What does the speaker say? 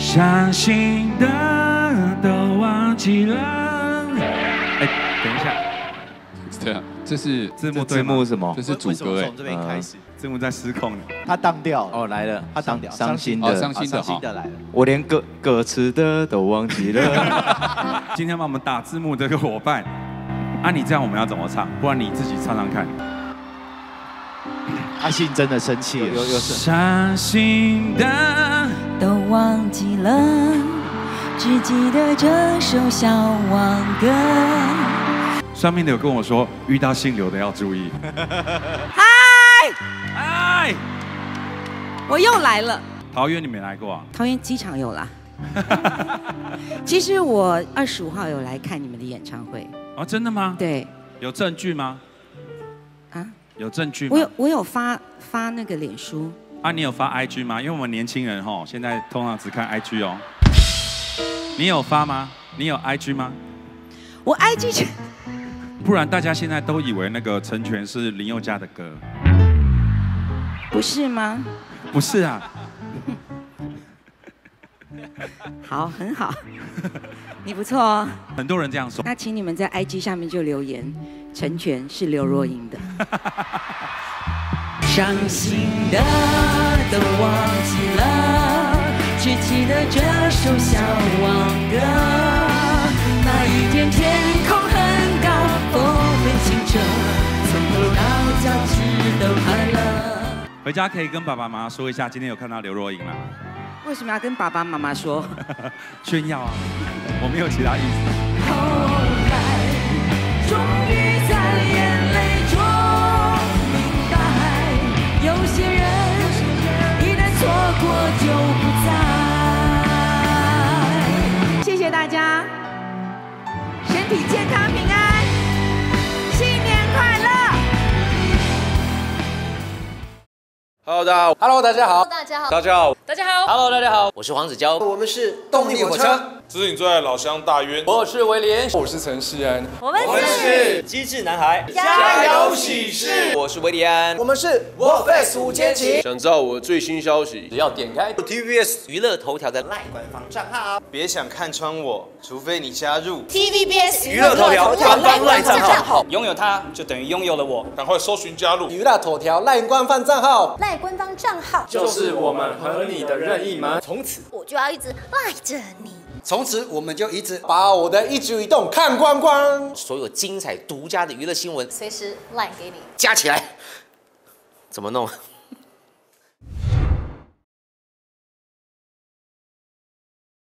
伤心的都忘记了。哎，等一下， 对啊，这是字幕字幕什么？ 这是主歌哎， 从这边开始， 字幕在失控了。 他当掉了。 哦，来了， 他当掉， 伤心的， 哦伤心的伤心的来了。 我连歌词的都忘记了。 今天帮我们打字幕的这个伙伴，啊，你这样我们要怎么唱？不然你自己唱唱看。 阿信真的生气了， 有伤心的都忘记了，只记得这首小王歌。 上面的有跟我说，遇到姓刘的要注意。嗨， 我又来了。 桃园你没来过啊？ 桃园机场有啦。其实我25号有来看你们的演唱会。 哦，真的吗？ 对。 有证据吗？ 啊？ 有证据吗？ 我有发那个脸书。 啊，你有发 IG 吗？因为我们年轻人吼，现在通常只看 IG 哦。你有发吗？你有 IG 吗？ 我 IG 不然大家现在都以为那个成全是林宥嘉的歌。 不是吗？ 不是啊。 好，很好，你不错哦。 很多人这样说。 那请你们在 IG 下面就留言，成全是刘若英的。伤心的都忘记了，只记得这首小王歌。那一天天空很高，风很清澈，从头到脚趾都快乐。 回家可以跟爸爸妈妈说一下，今天有看到刘若英啦。 为什么要跟爸爸妈妈说？ 炫耀啊！我没有其他意思。 后来，终于在眼泪中明白，有些人一旦错过就不在。谢谢大家，身体健康平安，新年快乐！ Hello， 大家好。Hello， 大家好。 大家好。 大家好。 大家好。 Hello， 大家好。我是黄子佼，我们是动力火车。 这是你最爱的老乡大渊。 我是威廉， 我是陈世安。 我们是机智男孩。 加油喜事。我是威廉安。我们是 Warface 五千起。 想知道我的最新消息， 只要点开 TVBS 娱乐头条的 LINE 官方账号， 别想看穿我，除非你加入 TVBS 娱乐头条官方 LINE 账号。 拥有它，就等于拥有了我。 赶快搜寻加入娱乐头条 LINE 官方账号。 赖官方账号就是我们和你的任意门。 从此我就要一直赖着你。 从此我们就一直把我的一举一动看光光，所有精彩独家的娱乐新闻， 随时赖给你。 加起来怎么弄？